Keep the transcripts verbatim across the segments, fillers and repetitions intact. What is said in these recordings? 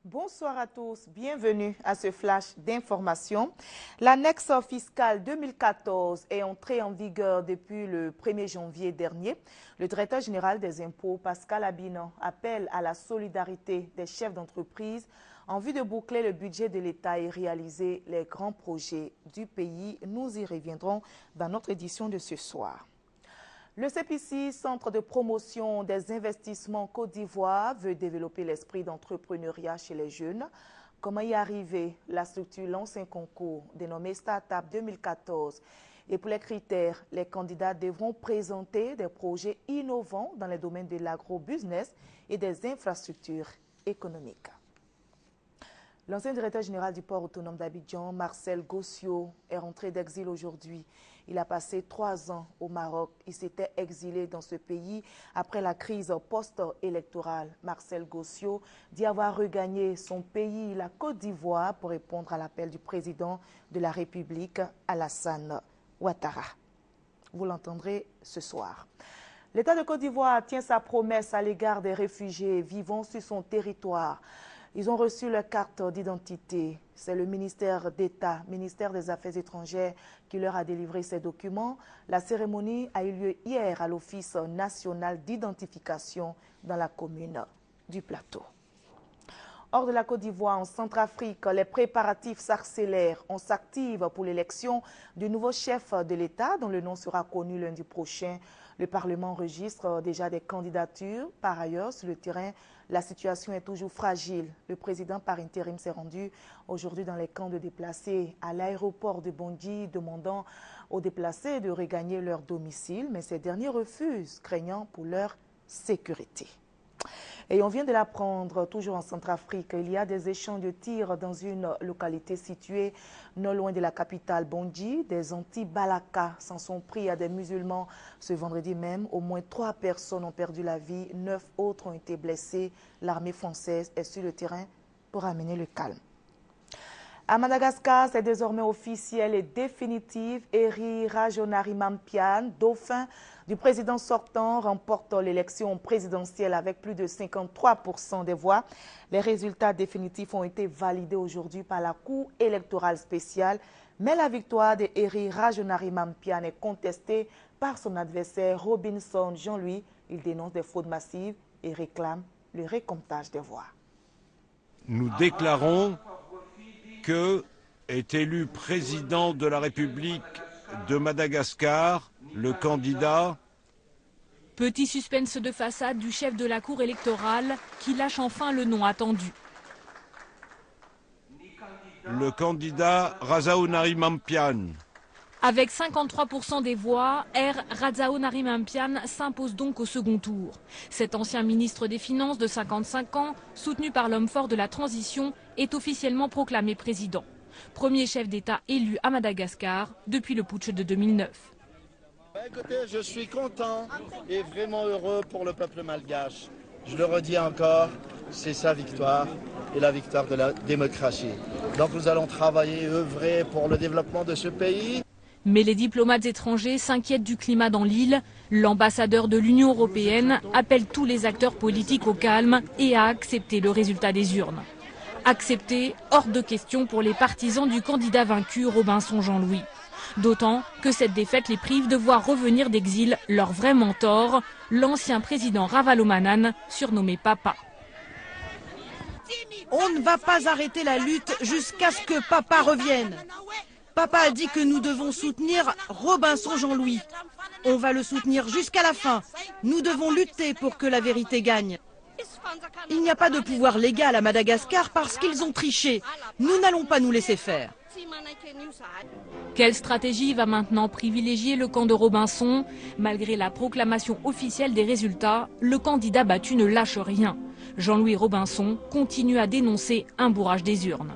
Bonsoir à tous, bienvenue à ce flash d'information. L'annexe fiscale deux mille quatorze est entrée en vigueur depuis le premier janvier dernier. Le directeur général des impôts, Pascal Abinan, appelle à la solidarité des chefs d'entreprise en vue de boucler le budget de l'État et réaliser les grands projets du pays. Nous y reviendrons dans notre édition de ce soir. Le C P C, Centre de promotion des investissements Côte d'Ivoire, veut développer l'esprit d'entrepreneuriat chez les jeunes. Comment y arriver? La structure lance un concours dénommé Startup deux mille quatorze. Et pour les critères, les candidats devront présenter des projets innovants dans les domaines de l'agro-business et des infrastructures économiques. L'ancien directeur général du port autonome d'Abidjan, Marcel Gossio, est rentré d'exil aujourd'hui. Il a passé trois ans au Maroc. Il s'était exilé dans ce pays après la crise post-électorale. Marcel Gossio dit avoir regagné son pays, la Côte d'Ivoire, pour répondre à l'appel du président de la République, Alassane Ouattara. Vous l'entendrez ce soir. L'État de Côte d'Ivoire tient sa promesse à l'égard des réfugiés vivant sur son territoire. Ils ont reçu leur carte d'identité. C'est le ministère d'État, ministère des Affaires étrangères, qui leur a délivré ces documents. La cérémonie a eu lieu hier à l'Office national d'identification dans la commune du Plateau. Hors de la Côte d'Ivoire, en Centrafrique, les préparatifs s'accélèrent. On s'active pour l'élection du nouveau chef de l'État, dont le nom sera connu lundi prochain. Le Parlement enregistre déjà des candidatures. Par ailleurs, sur le terrain, la situation est toujours fragile. Le président par intérim s'est rendu aujourd'hui dans les camps de déplacés à l'aéroport de Bangui, demandant aux déplacés de regagner leur domicile, mais ces derniers refusent, craignant pour leur sécurité. Et on vient de l'apprendre, toujours en Centrafrique, il y a des échanges de tirs dans une localité située non loin de la capitale Bangui. Des anti-Balaka s'en sont pris à des musulmans ce vendredi même. Au moins trois personnes ont perdu la vie, neuf autres ont été blessées. L'armée française est sur le terrain pour amener le calme. À Madagascar, c'est désormais officiel et définitif. Heri Rajaonarimampianana, dauphin du président sortant, remporte l'élection présidentielle avec plus de cinquante-trois pour cent des voix. Les résultats définitifs ont été validés aujourd'hui par la Cour électorale spéciale, mais la victoire de Heri Rajaonarimampianana est contestée par son adversaire Robinson Jean-Louis. Il dénonce des fraudes massives et réclame le recomptage des voix. Nous déclarons que est élu président de la République de Madagascar le candidat. Petit suspense de façade du chef de la Cour électorale qui lâche enfin le nom attendu. Le candidat Rajaonarimampianana. Avec cinquante-trois pour cent des voix, R. Rajaonarimampianana s'impose donc au second tour. Cet ancien ministre des Finances de cinquante-cinq ans, soutenu par l'homme fort de la transition, est officiellement proclamé président. Premier chef d'État élu à Madagascar depuis le putsch de deux mille neuf. Bah écoutez, je suis content et vraiment heureux pour le peuple malgache. Je le redis encore, c'est sa victoire et la victoire de la démocratie. Donc nous allons travailler et œuvrer pour le développement de ce pays. Mais les diplomates étrangers s'inquiètent du climat dans l'île. L'ambassadeur de l'Union européenne appelle tous les acteurs politiques au calme et à accepter le résultat des urnes. Accepter, hors de question pour les partisans du candidat vaincu Robinson Jean-Louis. D'autant que cette défaite les prive de voir revenir d'exil leur vrai mentor, l'ancien président Ravalomanana, surnommé Papa. On ne va pas arrêter la lutte jusqu'à ce que Papa revienne. Papa a dit que nous devons soutenir Robinson Jean-Louis. On va le soutenir jusqu'à la fin. Nous devons lutter pour que la vérité gagne. Il n'y a pas de pouvoir légal à Madagascar parce qu'ils ont triché. Nous n'allons pas nous laisser faire. Quelle stratégie va maintenant privilégier le camp de Robinson? Malgré la proclamation officielle des résultats, le candidat battu ne lâche rien. Jean-Louis Robinson continue à dénoncer un bourrage des urnes.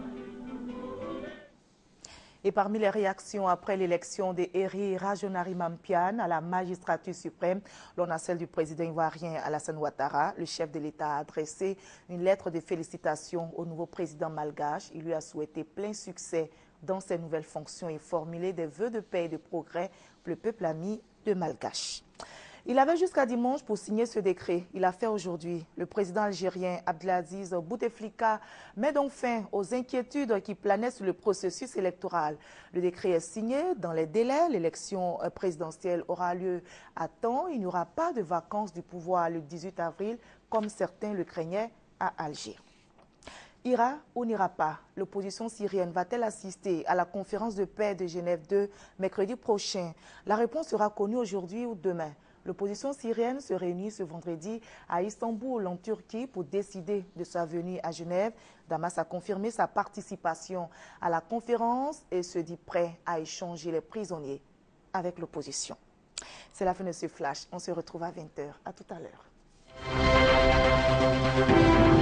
Et parmi les réactions après l'élection de Heri Rajaonarimampianana à la magistrature suprême, l'on a celle du président ivoirien Alassane Ouattara. Le chef de l'État a adressé une lettre de félicitations au nouveau président malgache. Il lui a souhaité plein succès dans ses nouvelles fonctions et formulé des vœux de paix et de progrès pour le peuple ami de Malgache. Il avait jusqu'à dimanche pour signer ce décret. Il a fait aujourd'hui. Le président algérien Abdelaziz Bouteflika met donc fin aux inquiétudes qui planaient sur le processus électoral. Le décret est signé dans les délais. L'élection présidentielle aura lieu à temps. Il n'y aura pas de vacances du pouvoir le dix-huit avril, comme certains le craignaient à Alger. Ira ou n'ira pas? L'opposition syrienne va-t-elle assister à la conférence de paix de Genève deux mercredi prochain? La réponse sera connue aujourd'hui ou demain. L'opposition syrienne se réunit ce vendredi à Istanbul, en Turquie, pour décider de sa venue à Genève. Damas a confirmé sa participation à la conférence et se dit prêt à échanger les prisonniers avec l'opposition. C'est la fin de ce flash. On se retrouve à vingt heures. À tout à l'heure.